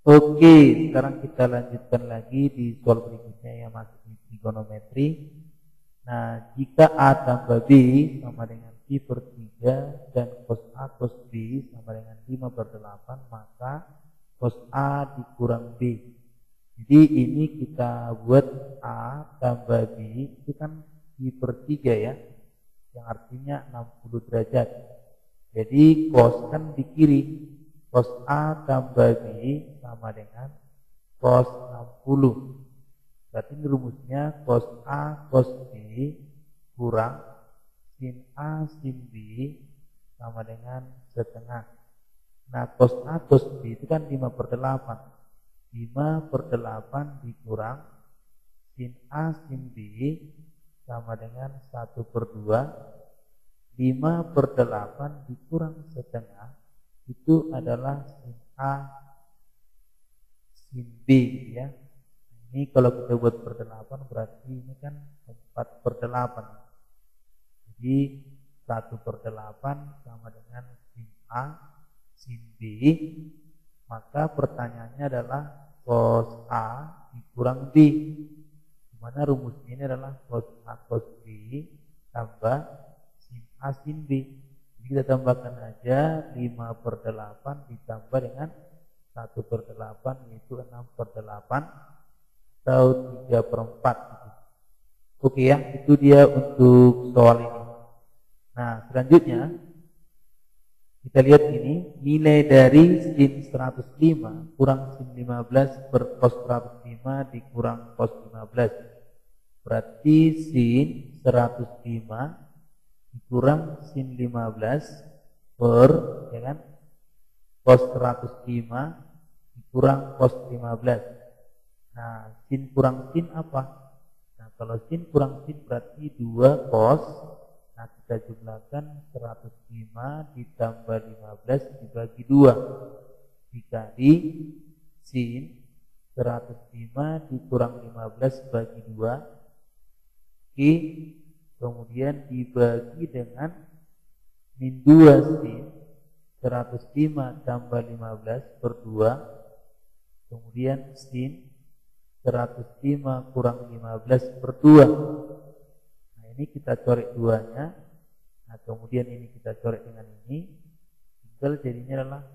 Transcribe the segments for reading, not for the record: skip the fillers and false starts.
Oke, sekarang kita lanjutkan lagi di soal berikutnya yang masih di trigonometri. Nah, jika A tambah B sama dengan pi per 3 dan cos A cos B sama dengan 5 per 8, maka cos A dikurang B. Jadi ini kita buat A tambah B itu kan pi per 3 ya, yang artinya 60 derajat. Jadi cos kan di kiri, cos A tambah B sama dengan cos 60. Berarti ini rumusnya cos A cos B kurang sin A sin B sama dengan setengah. Nah, cos A cos B itu kan 5 per 8. 5 per 8 dikurang sin A sin B sama dengan 1 per 2. 5 per 8 dikurang setengah itu adalah sin A sin B gitu ya. Ini kalau kita buat per 8 berarti ini kan 4 per 8. Jadi 1 per 8 sama dengan sin A sin B. Maka pertanyaannya adalah cos A dikurang B. Dimana rumusnya ini adalah cos A cos B tambah sin A sin B. Jadi kita tambahkan aja 5 per 8 ditambah dengan 1 per 8 yaitu 6 per 8 atau 3 per 4 gitu. Oke ya, itu dia untuk soal ini. Nah, selanjutnya kita lihat ini nilai dari sin 105 kurang sin 15 per cos 105 dikurang cos 15. Berarti sin 105 dikurang sin 15 per ya kan cos 105 dikurang cos 15. Nah, sin kurang sin apa? Nah, kalau sin kurang sin berarti 2 cos. Nah, kita jumlahkan 105 ditambah 15 dibagi 2 dikali sin 105 dikurang 15 bagi 2. Oke, kemudian dibagi dengan min 2 sin 105 tambah 15 per 2. Kemudian sin 105 kurang 15 per 2. Nah, ini kita coret 2-nya. Nah, kemudian ini kita coret dengan ini. Tinggal jadinya adalah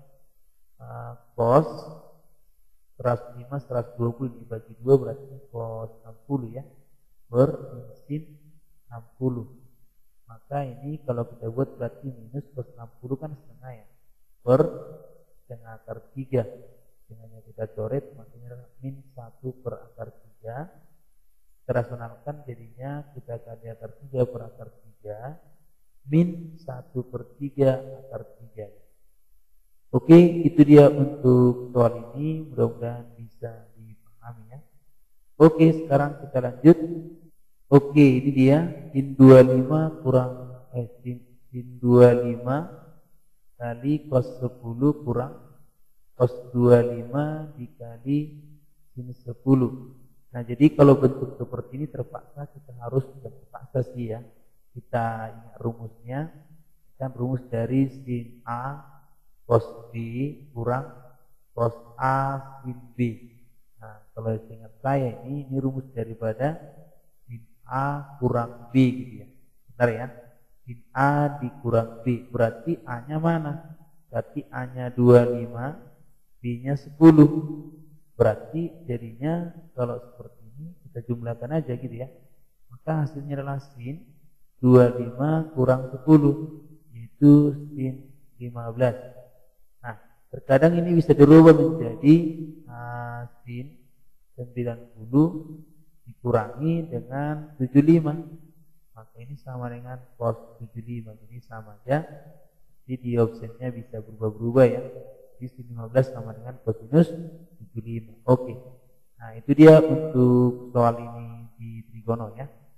cos 105 120 dibagi 2 berarti cos 60 ya. Per sin 60. Maka ini kalau kita buat berarti minus cos 60 kan setengah ya. Per setengah akar 3. Dengan yang kita coret makanya min 1 per akar 3. Kita rasionalkan jadinya kita kali akar 3 per akar 3 min 1 per 3 akar 3. Oke, itu dia untuk soal ini, mudah-mudahan bisa dipahami ya. Oke, sekarang kita lanjut. Oke, ini dia sin 25 kurang sin 25 kali cos 10 kurang cos 25 dikali sin 10. Nah, jadi kalau bentuk seperti ini terpaksa kita harus terpaksa sih ya. Kita ingat rumusnya. Kan rumus dari sin A cos B kurang cos A sin B. Nah, kalau ingat saya ini rumus daripada sin A kurang B gitu ya. Bentar ya. Sin A dikurang B. Berarti A-nya mana? Berarti A-nya 25. B-nya 10. Berarti jadinya kalau seperti ini kita jumlahkan aja gitu ya. Maka hasilnya adalah sin 25 kurang 10 yaitu sin 15. Nah, terkadang ini bisa dirubah menjadi sin 90 dikurangi dengan 75. Maka ini sama dengan cos 75. Jadi sama aja. Jadi di optionnya bisa berubah-berubah ya. Sin 15 sama dengan kosinus 75. Oke. Nah, itu dia untuk soal ini di trigono ya.